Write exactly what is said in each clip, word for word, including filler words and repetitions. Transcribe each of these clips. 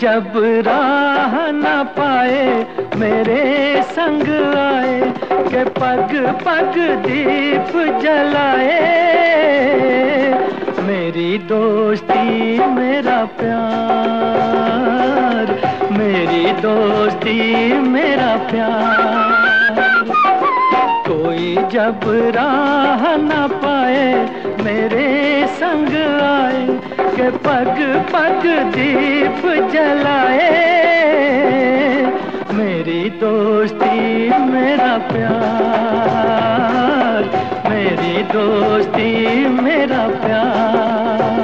जब राह न पाए मेरे संग आए के पग पग दीप जलाए। मेरी दोस्ती मेरा प्यार, मेरी दोस्ती मेरा प्यार। कोई जब राह न पाए मेरे संग आए के पग पग दीप जलाए। मेरी दोस्ती मेरा प्यार, मेरी दोस्ती मेरा प्यार।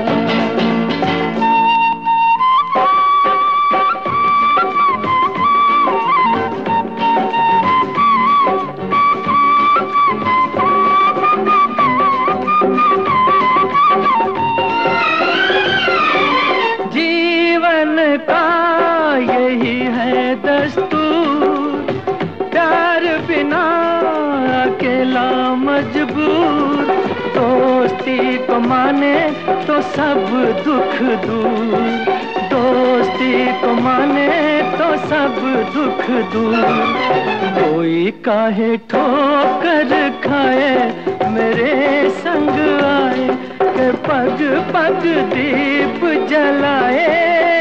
यही है दस्तूर, प्यार बिना अकेला मजबूर। दोस्ती को माने तो सब दुख दूर, दोस्ती को माने तो सब दुख दूर। कोई काहे ठोकर खाए मेरे संग आए के पग पग दीप जलाए।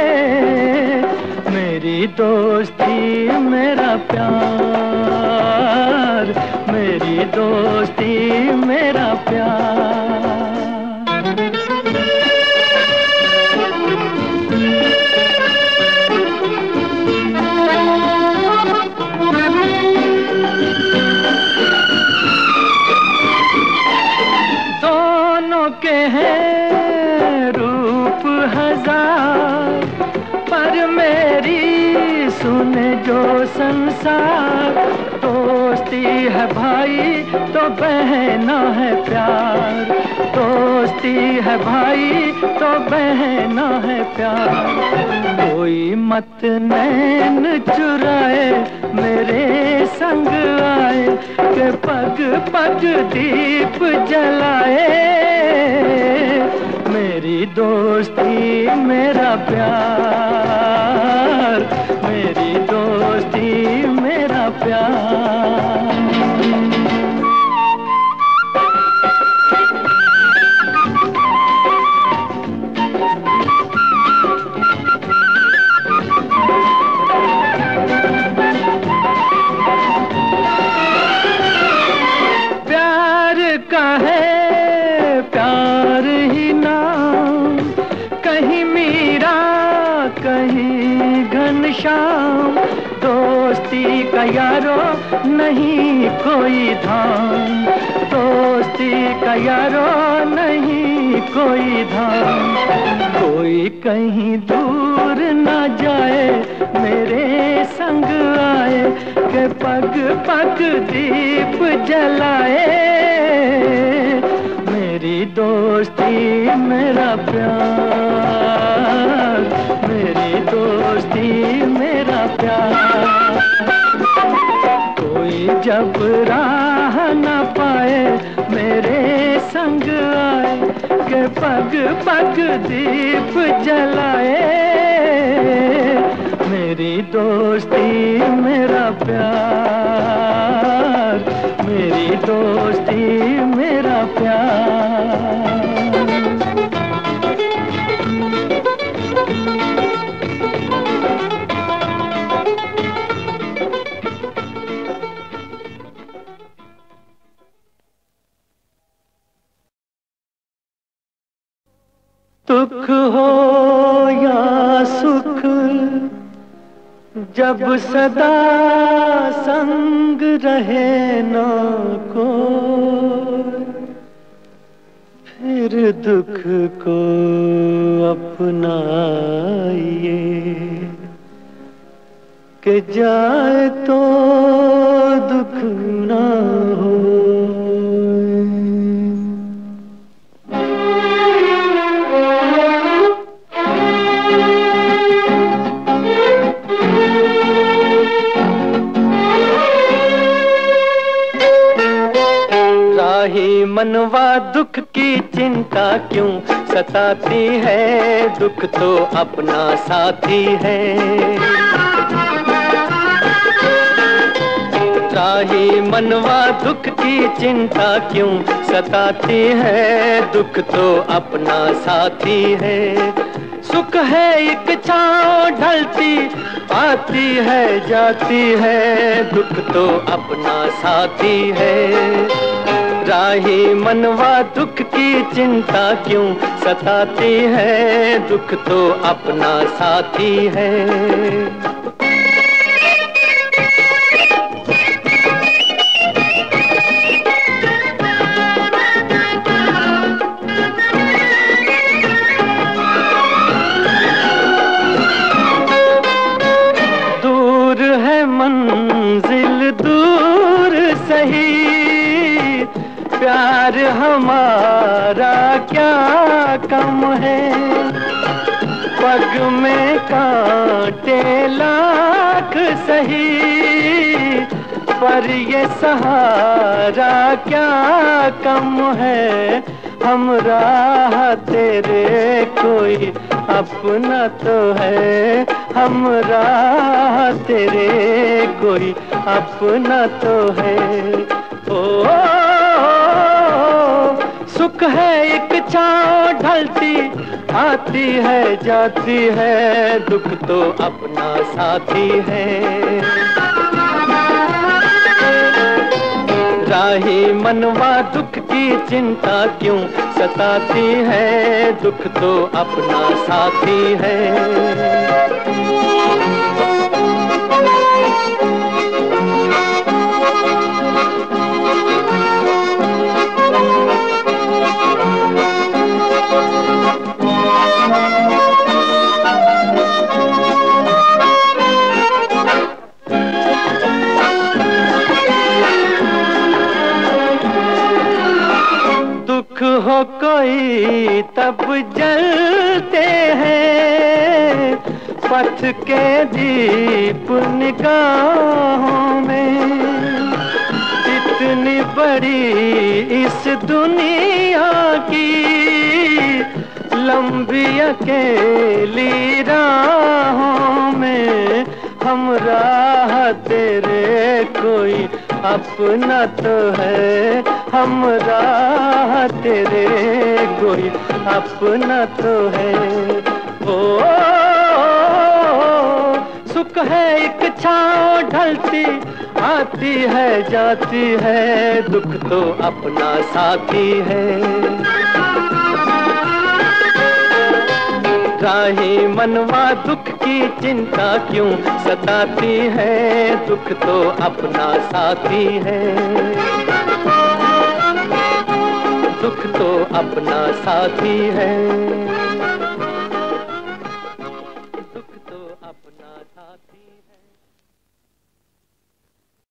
मेरी दोस्ती मेरा प्यार, मेरी दोस्ती मेरा प्यार। दोनों के हैं रूप हजार, पर मेरी सुने जो संसार। दोस्ती है भाई तो बहना है प्यार, दोस्ती है भाई तो बहना है प्यार। कोई मत नैन चुराए मेरे संग आए के पग पग दीप जलाए। मेरी दोस्ती मेरा प्यार, मेरी दोस्ती मेरा प्यार। प्यार का है प्यार ही नाम, कहीं मीरा कहीं घनश्याम। दोस्ती का यारो नहीं कोई धाम, दोस्ती का यारो नहीं कोई धाम। कोई कहीं दूर न जाए मेरे संग आए के पग पग दीप जलाए। मेरी दोस्ती मेरा प्यार, मेरी दोस्ती मेरा प्यार। कोई जब राह न पाए मेरे संग आए के पग पग दीप जलाए। मेरी दोस्ती मेरा प्यार, मेरी दोस्ती मेरा प्यार। दुख हो या सुख जब सदा संग रहे ना कोई, फिर दुख को अपनाइए कि जाए तो दुख ना हो। मनवा दुख की चिंता क्यों, सताती है, दुख तो अपना साथी है। राही मनवा दुख की चिंता क्यों सताती है, दुख तो अपना साथी है। सुख है एक छाँव ढलती आती है जाती है, दुख तो अपना साथी है। राही मनवा दुख की चिंता क्यों सताती है, दुख तो अपना साथी है। मंजिल दूर सही, प्यार हमारा क्या कम है। पग में कांटे लाख सही, पर ये सहारा क्या कम है। हम राह तेरे कोई अपना तो है, हम राह तेरे कोई अपना तो है। ओ, ओ, ओ सुख है एक छाँव ढलती आती है जाती है, दुख तो अपना साथी है। राही मनवा दुख की चिंता क्यों सताती है, दुख तो अपना साथी है। दुख हो कोई तब जलते हैं, पथ के दीप निगाहों में। इतनी बड़ी इस दुनिया की लंबी अकेली राहों में, हम राह तेरे कोई अपना तो है, हम राह तेरे कोई अपना तो है। ओ, ओ, ओ सुख है एक छाँव ढलती आती है जाती है, दुख तो अपना साथी है। राही मनवा दुख की चिंता क्यों सताती है, दुख तो अपना साथी है। दुख तो अपना साथी है।